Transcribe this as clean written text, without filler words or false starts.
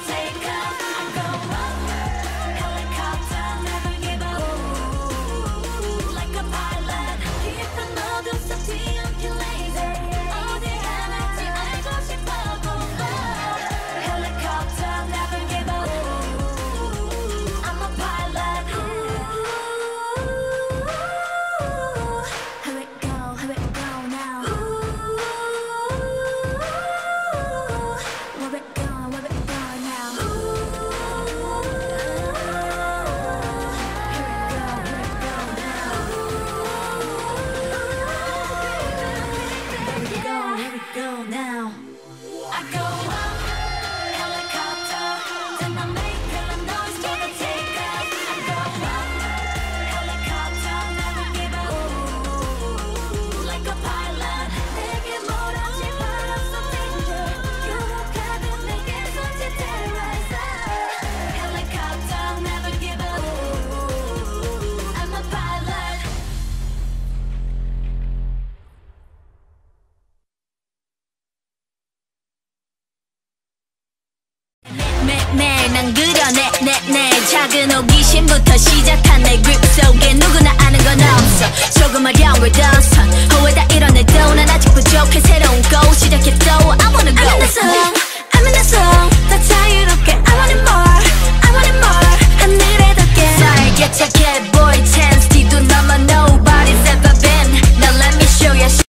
take off. I go up, helicopter, never give up. Like a pilot, 깊은 어둠 속 뒤엉킨 laser. 어디 하나쯤 알고 싶어 go up, helicopter, never give up. I'm a pilot. Here we go now. Where we go now? Here we go now. Here we go now. I go up, helicopter, then I make a noise for the takeoff. I go up, helicopter, never give up. Like a pilot, 내게 몰아친 바람 속 danger. 유혹하듯 내게 손짓 terrorizer. Helicopter, never give up. I'm a pilot. 매일 난 그려내 내 작은 호기심부터 시작한 내 grip 속에 누구나 아는 건 없어. 조금 어려운 선 후회다 이뤄내도 난 아직 부족해. 새로운 go 시작해 또 I wanna go.